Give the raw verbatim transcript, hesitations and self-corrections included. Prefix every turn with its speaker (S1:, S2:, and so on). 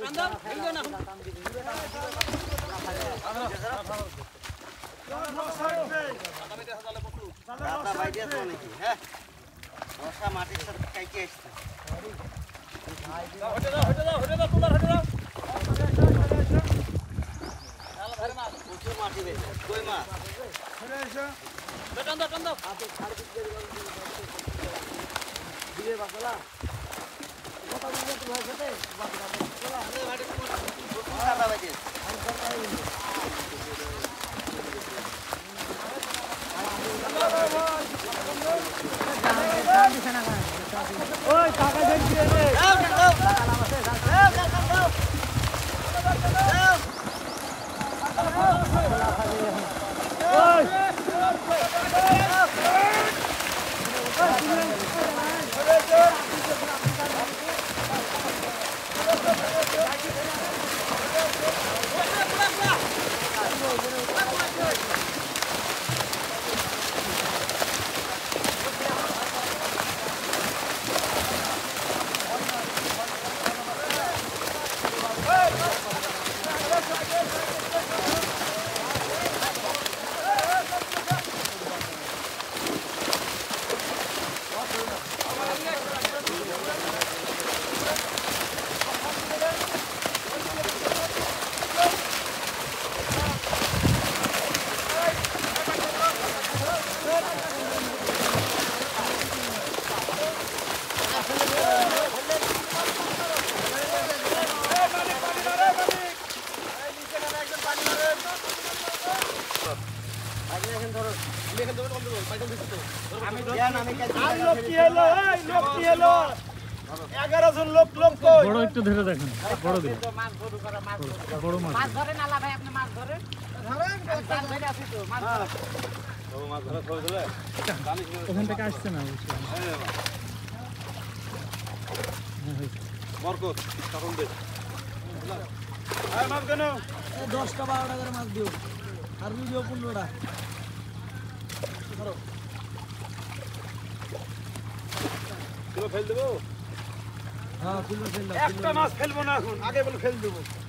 S1: মাটির সাথে কাইতে আসছে প্রচুর মাটি বেশি কই মাছ দিয়ে বাসলা কথা বলতে তো ভাই সাথে চলা আমাদের মাটি প্রচুর কাটা বাজে ওই টাকা দেন দিয়ে রে দাও দাও দাও দাও ওই এগারো জন লোক লোক বড় একটু ধরে দেখেন বড় দিন মাছ ধরু করা মাছ বড় মাছ মাছ ধরে নালা ভাই আপনি মাছ ধরেন ধরেন কাল ধরে আসি তো মাছ ও মাছ ধরে ধরে দিলে ওখান থেকে আসছে না বরকত তখন দে আর মাছ কেন দশ টা বারো টা করে মাছ দিও আর রুইও পনেরো টা ধরো কিলো ফেল দেবো হ্যাঁ কিলো ফেল দাও একটা মাছ ফেলবো না এখন আগে বলে ফেল দেবো